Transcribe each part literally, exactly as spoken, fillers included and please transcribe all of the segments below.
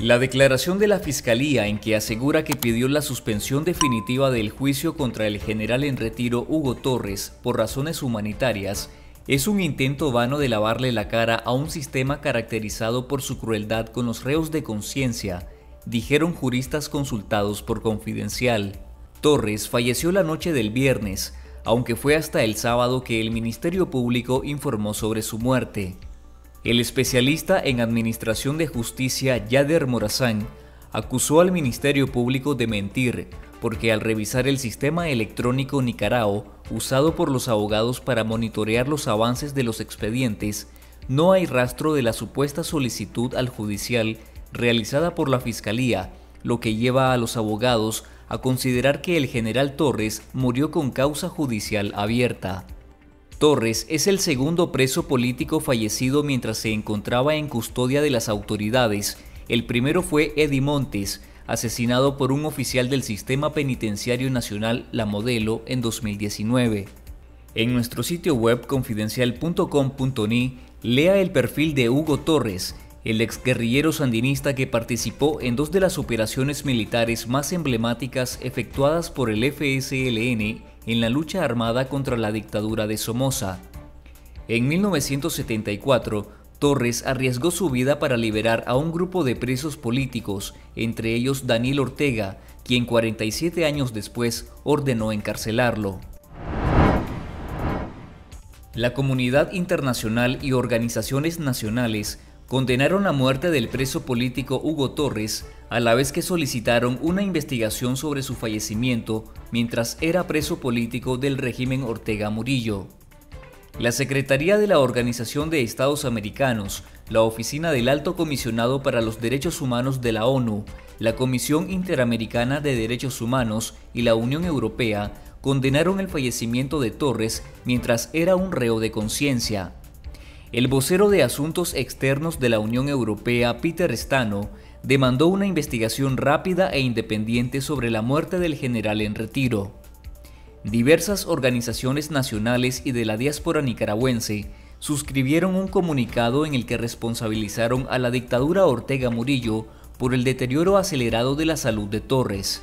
La declaración de la Fiscalía en que asegura que pidió la suspensión definitiva del juicio contra el general en retiro Hugo Torres por razones humanitarias es un intento vano de lavarle la cara a un sistema caracterizado por su crueldad con los reos de conciencia, dijeron juristas consultados por Confidencial. Torres falleció la noche del viernes, aunque fue hasta el sábado que el Ministerio Público informó sobre su muerte. El especialista en Administración de Justicia Yader Morazán acusó al Ministerio Público de mentir porque al revisar el sistema electrónico Nicarao usado por los abogados para monitorear los avances de los expedientes, no hay rastro de la supuesta solicitud al judicial realizada por la Fiscalía, lo que lleva a los abogados a considerar que el general Torres murió con causa judicial abierta. Torres es el segundo preso político fallecido mientras se encontraba en custodia de las autoridades. El primero fue Eddie Montes, asesinado por un oficial del Sistema Penitenciario Nacional La Modelo en dos mil diecinueve. En nuestro sitio web confidencial punto com punto ni lea el perfil de Hugo Torres, el exguerrillero sandinista que participó en dos de las operaciones militares más emblemáticas efectuadas por el F S L N en la lucha armada contra la dictadura de Somoza. En mil novecientos setenta y cuatro, Torres arriesgó su vida para liberar a un grupo de presos políticos, entre ellos Daniel Ortega, quien cuarenta y siete años después ordenó encarcelarlo. La comunidad internacional y organizaciones nacionales condenaron la muerte del preso político Hugo Torres, a la vez que solicitaron una investigación sobre su fallecimiento mientras era preso político del régimen Ortega Murillo. La Secretaría de la Organización de Estados Americanos, la Oficina del Alto Comisionado para los Derechos Humanos de la ONU, la Comisión Interamericana de Derechos Humanos y la Unión Europea condenaron el fallecimiento de Torres mientras era un reo de conciencia. El vocero de Asuntos Externos de la Unión Europea, Peter Stano, demandó una investigación rápida e independiente sobre la muerte del general en retiro. Diversas organizaciones nacionales y de la diáspora nicaragüense suscribieron un comunicado en el que responsabilizaron a la dictadura Ortega Murillo por el deterioro acelerado de la salud de Torres.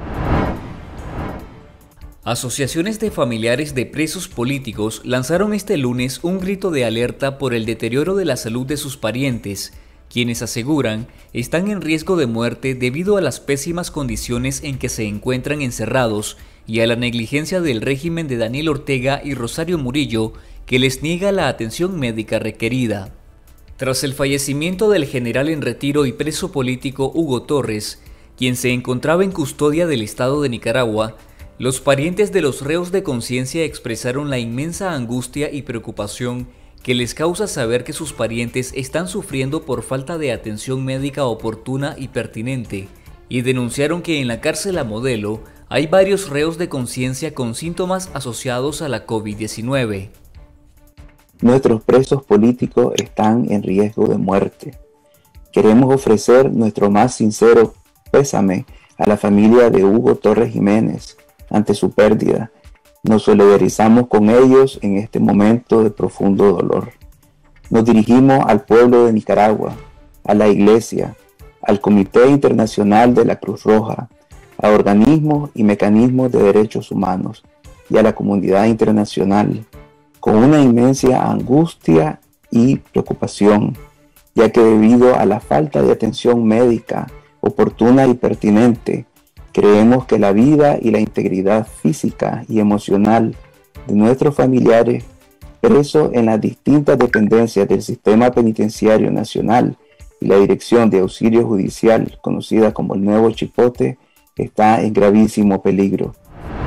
Asociaciones de familiares de presos políticos lanzaron este lunes un grito de alerta por el deterioro de la salud de sus parientes, quienes aseguran están en riesgo de muerte debido a las pésimas condiciones en que se encuentran encerrados y a la negligencia del régimen de Daniel Ortega y Rosario Murillo, que les niega la atención médica requerida. Tras el fallecimiento del general en retiro y preso político Hugo Torres, quien se encontraba en custodia del Estado de Nicaragua, los parientes de los reos de conciencia expresaron la inmensa angustia y preocupación que les causa saber que sus parientes están sufriendo por falta de atención médica oportuna y pertinente, y denunciaron que en la cárcel La Modelo hay varios reos de conciencia con síntomas asociados a la COVID diecinueve. Nuestros presos políticos están en riesgo de muerte. Queremos ofrecer nuestro más sincero pésame a la familia de Hugo Torres Jiménez ante su pérdida. Nos solidarizamos con ellos en este momento de profundo dolor. Nos dirigimos al pueblo de Nicaragua, a la Iglesia, al Comité Internacional de la Cruz Roja, a organismos y mecanismos de derechos humanos y a la comunidad internacional, con una inmensa angustia y preocupación, ya que debido a la falta de atención médica oportuna y pertinente, creemos que la vida y la integridad física y emocional de nuestros familiares presos en las distintas dependencias del Sistema Penitenciario Nacional y la Dirección de Auxilio Judicial, conocida como el Nuevo Chipote, está en gravísimo peligro.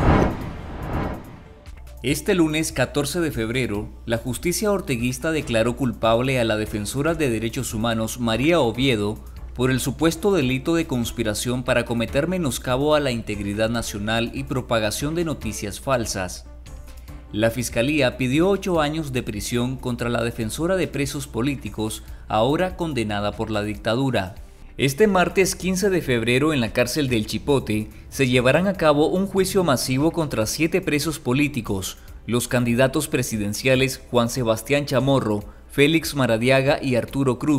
Este lunes catorce de febrero, la justicia orteguista declaró culpable a la defensora de derechos humanos María Oviedo por el supuesto delito de conspiración para cometer menoscabo a la integridad nacional y propagación de noticias falsas. La Fiscalía pidió ocho años de prisión contra la defensora de presos políticos, ahora condenada por la dictadura. Este martes quince de febrero en la cárcel del Chipote se llevarán a cabo un juicio masivo contra siete presos políticos, los candidatos presidenciales Juan Sebastián Chamorro, Félix Maradiaga y Arturo Cruz,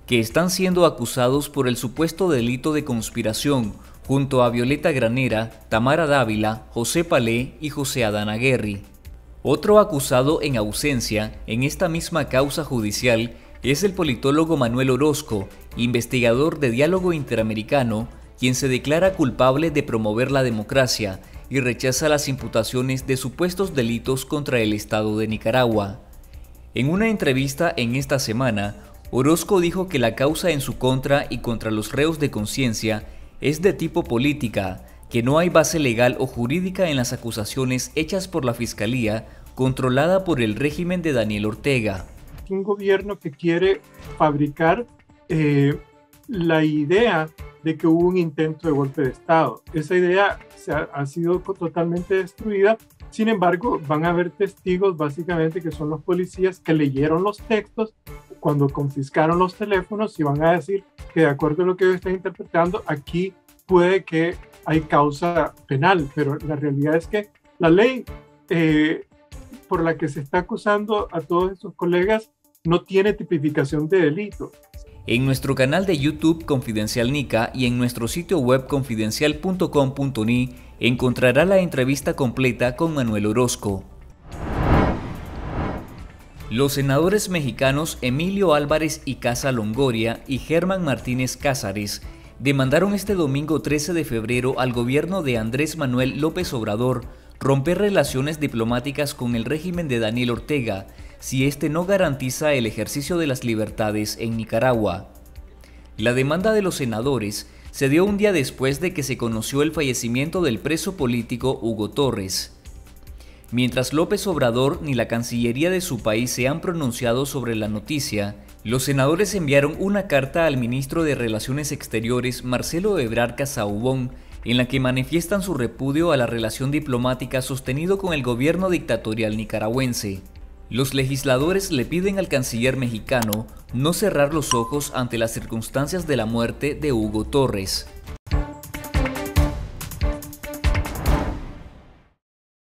que están siendo acusados por el supuesto delito de conspiración, junto a Violeta Granera, Tamara Dávila, José Palé y José Adán Aguerri. Otro acusado en ausencia en esta misma causa judicial es el politólogo Manuel Orozco, investigador de Diálogo Interamericano, quien se declara culpable de promover la democracia y rechaza las imputaciones de supuestos delitos contra el Estado de Nicaragua. En una entrevista en esta semana, Orozco dijo que la causa en su contra y contra los reos de conciencia es de tipo política, que no hay base legal o jurídica en las acusaciones hechas por la Fiscalía, controlada por el régimen de Daniel Ortega. Un gobierno que quiere fabricar eh, la idea de que hubo un intento de golpe de Estado. Esa idea se ha, ha sido totalmente destruida. Sin embargo, van a haber testigos básicamente que son los policías que leyeron los textos cuando confiscaron los teléfonos y van a decir que de acuerdo a lo que ellos están interpretando, aquí puede que hay causa penal, pero la realidad es que la ley eh, por la que se está acusando a todos estos colegas no tiene tipificación de delito. En nuestro canal de YouTube Confidencial Nica y en nuestro sitio web confidencial punto com punto ni encontrará la entrevista completa con Manuel Orozco. Los senadores mexicanos Emilio Álvarez y Casa Longoria y Germán Martínez Cázares demandaron este domingo trece de febrero al gobierno de Andrés Manuel López Obrador romper relaciones diplomáticas con el régimen de Daniel Ortega si este no garantiza el ejercicio de las libertades en Nicaragua. La demanda de los senadores se dio un día después de que se conoció el fallecimiento del preso político Hugo Torres. Mientras López Obrador ni la Cancillería de su país se han pronunciado sobre la noticia, los senadores enviaron una carta al ministro de Relaciones Exteriores, Marcelo Ebrard Casaubon, en la que manifiestan su repudio a la relación diplomática sostenido con el gobierno dictatorial nicaragüense. Los legisladores le piden al canciller mexicano no cerrar los ojos ante las circunstancias de la muerte de Hugo Torres.